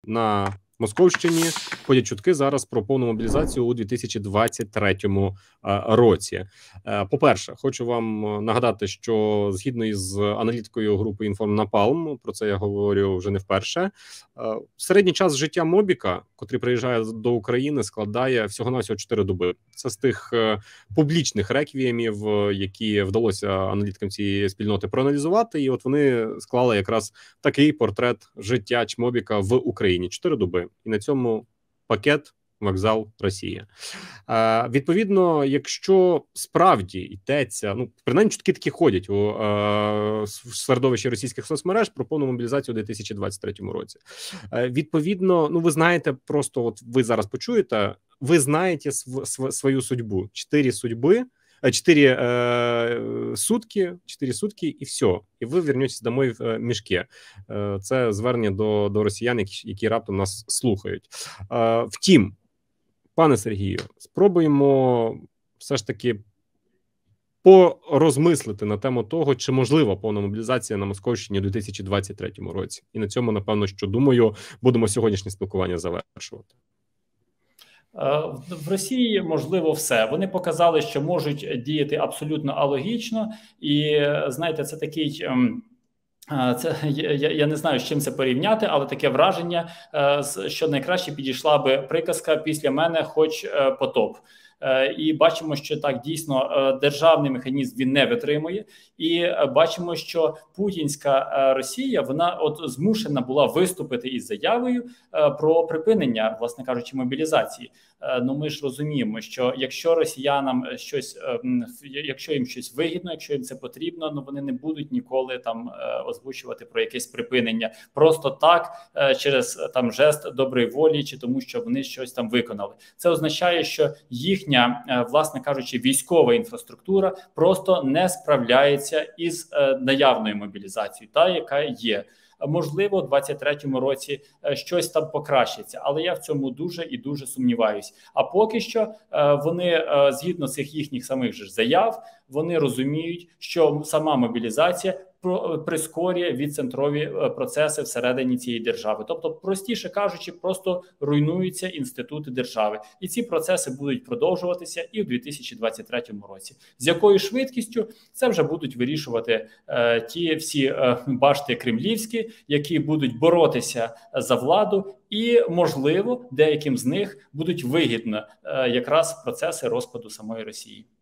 на Московщині ходять чутки зараз про повну мобілізацію у 2023 році. По-перше, хочу вам нагадати, що згідно із аналітикою групи «Інформнапалм», про це я говорю вже не вперше, середній час життя мобіка, котрий приїжджає до України, складає всього-навсього 4 доби. Це з тих публічних реквіємів, які вдалося аналітикам цієї спільноти проаналізувати, і от вони склали якраз такий портрет життя чмобіка в Україні. 4 доби. І на цьому пакет, вокзал, Росія. Відповідно, якщо справді йдеться, ну, принаймні чутки такі ходять у середовищі російських соцмереж про повну мобілізацію у 2023 році. Відповідно, ну, ви знаєте, просто от ви зараз почуєте, ви знаєте свою судьбу. 4 судьби, 4 сутки і все. І ви вернетесь домой в мішки. Це звернення до росіян, які раптом нас слухають. Втім, пане Сергію, спробуємо все ж таки порозмислити на тему того, чи можлива повна мобілізація на Московщині у 2023 році. І на цьому, напевно, що, думаю, будемо сьогоднішнє спілкування завершувати. В Росії можливо все. Вони показали, що можуть діяти абсолютно алогічно. І, знаєте, це такий... Я не знаю, з чим це порівняти, але таке враження, що найкраще підійшла би приказка «після мене хоч потоп». І бачимо, що так дійсно державний механізм він не витримує, і бачимо, що путінська Росія, вона от змушена була виступити із заявою про припинення, власне кажучи, мобілізації. Ну ми ж розуміємо, що якщо росіянам щось, якщо їм щось вигідно, якщо їм це потрібно, ну вони не будуть ніколи там озвучувати про якесь припинення просто так, через там жест доброї волі, чи тому, що вони щось там виконали. Це означає, що їхня, власне кажучи, військова інфраструктура просто не справляється із наявною мобілізацією, та яка є. Можливо, у 2023 році щось там покращиться, але я в цьому дуже і дуже сумніваюсь. А поки що вони, згідно цих їхніх самих же заяв, вони розуміють, що сама мобілізація прискорює відцентрові процеси всередині цієї держави. Тобто, простіше кажучи, просто руйнуються інститути держави. І ці процеси будуть продовжуватися і в 2023 році. З якою швидкістю це вже будуть вирішувати ті всі башти кремлівські, які будуть боротися за владу, і, можливо, деяким з них будуть вигідно якраз процеси розпаду самої Росії.